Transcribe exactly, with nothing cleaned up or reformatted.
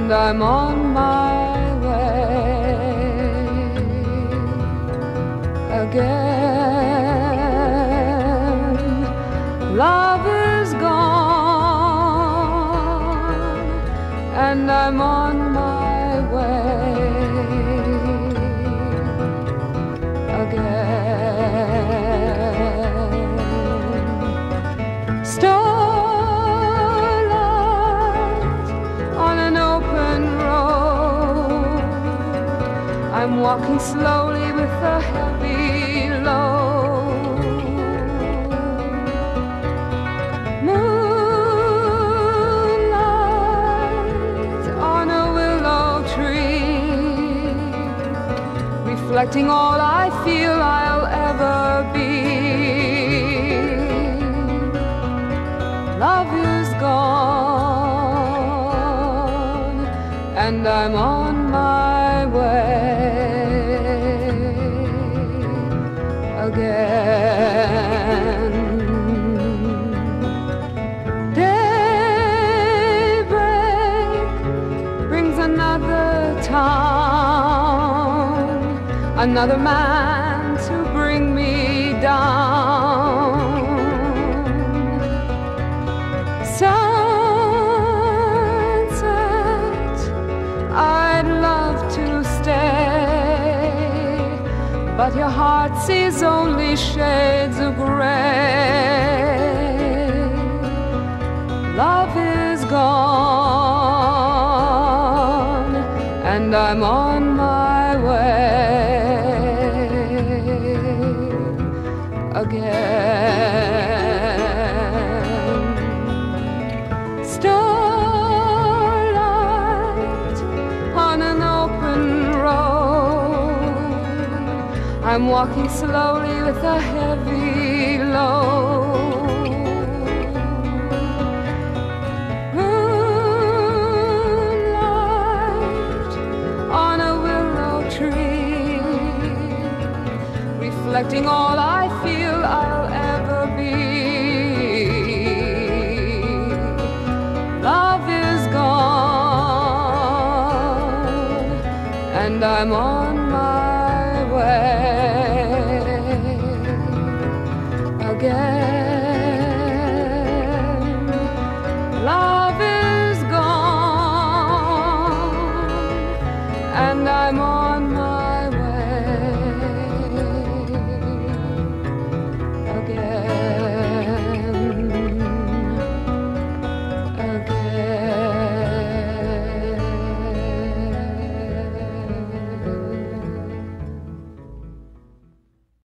and I'm on my way again. Love is gone, and I'm on my way again. Starlight on an open road, I'm walking slowly with a heavy load. Moonlight on a willow tree, reflecting all I feel I'll ever be. Love is gone, and I'm on my way again. Daybreak brings another town, another man to bring me down. Sunset, I'd love to stay, but your heart sees only shades of gray. Love is gone, and I'm on my way again. Starlight on an open road, I'm walking slowly with a heavy load. Moonlight on a willow tree, reflecting all I feel I'll ever be. Love is gone, and I'm on my way again. Love is gone, and I'm on